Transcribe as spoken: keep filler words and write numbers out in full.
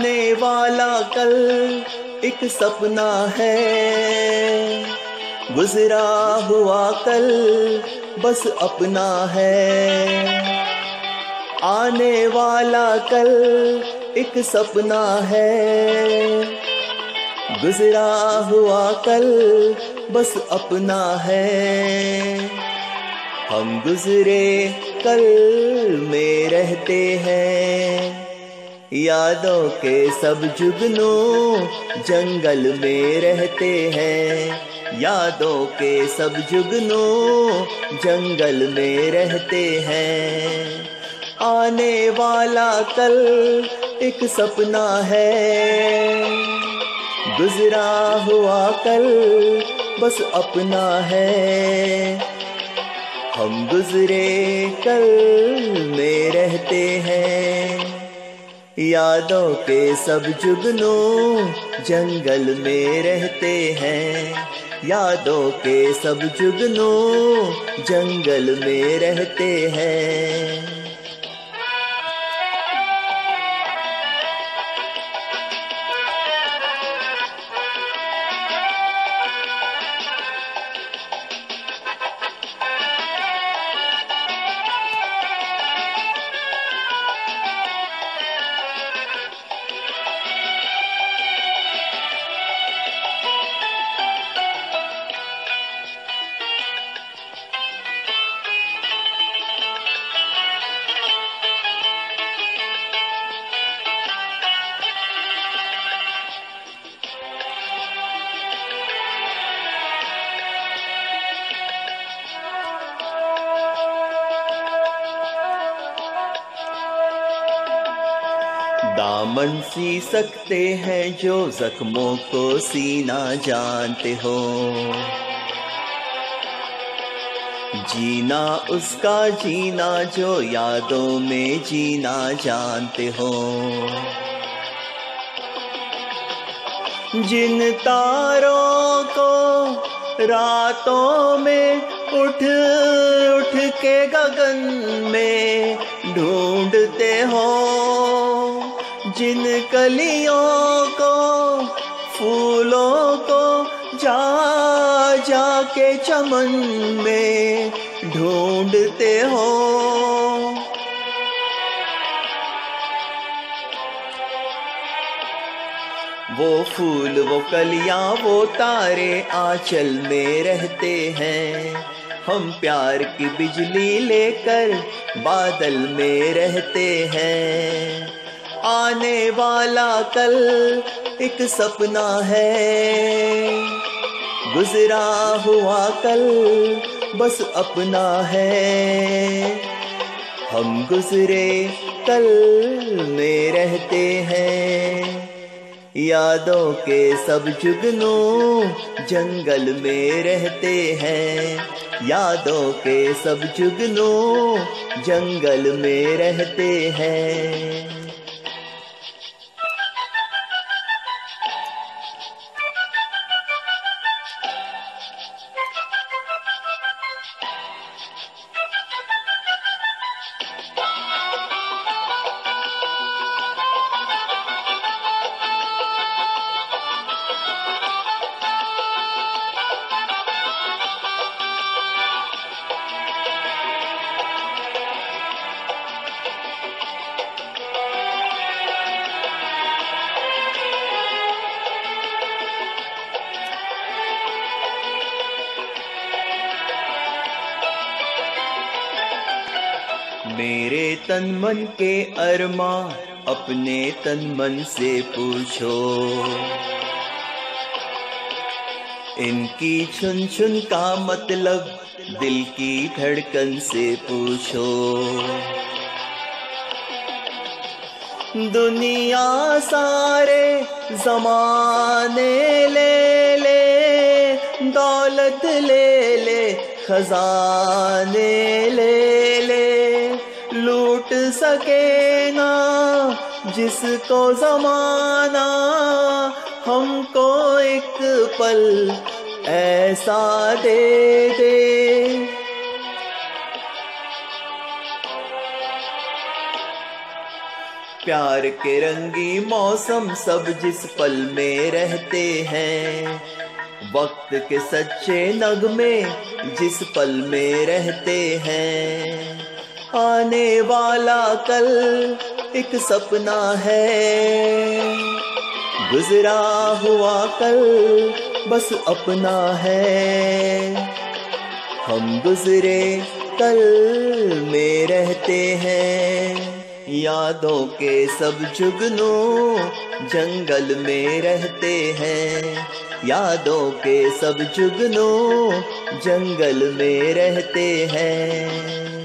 आने वाला कल एक सपना है, गुजरा हुआ कल बस अपना है। आने वाला कल एक सपना है, गुजरा हुआ कल बस अपना है। हम गुजरे कल में रहते हैं, यादों के सब जुगनू जंगल में रहते हैं। यादों के सब जुगनू जंगल में रहते हैं। आने वाला कल एक सपना है, गुजरा हुआ कल बस अपना है। हम गुजरे कल में रहते हैं, यादों के सब जुगनू जंगल में रहते हैं। यादों के सब जुगनू जंगल में रहते हैं। दामन सी सकते हैं जो जख्मों को सीना जानते हो, जीना उसका जीना जो यादों में जीना जानते हो। जिन तारों को रातों में उठ उठ के गगन में ढूंढते हो, जिन कलियों को फूलों को जा जा के चमन में ढूंढते हो। वो फूल वो कलियां वो तारे आंचल में रहते हैं। हम प्यार की बिजली लेकर बादल में रहते हैं। आने वाला कल एक सपना है, गुजरा हुआ कल बस अपना है। हम गुजरे कल में रहते हैं, यादों के सब जुगनू जंगल में रहते हैं। यादों के सब जुगनू जंगल में रहते हैं। मेरे तन मन के अरमा अपने तन मन से पूछो, इनकी छुन छुन का मतलब दिल की धड़कन से पूछो। दुनिया सारे जमाने ले ले, दौलत ले ले, खजाने ले ले, लूट सके ना जिसको जमाना, हमको एक पल ऐसा दे दे। प्यार के रंगी मौसम सब जिस पल में रहते हैं, वक्त के सच्चे नगमे जिस पल में रहते हैं। आने वाला कल एक सपना है, गुजरा हुआ कल बस अपना है। हम गुजरे कल में रहते हैं, यादों के सब जुगनू जंगल में रहते हैं। यादों के सब जुगनू जंगल में रहते हैं।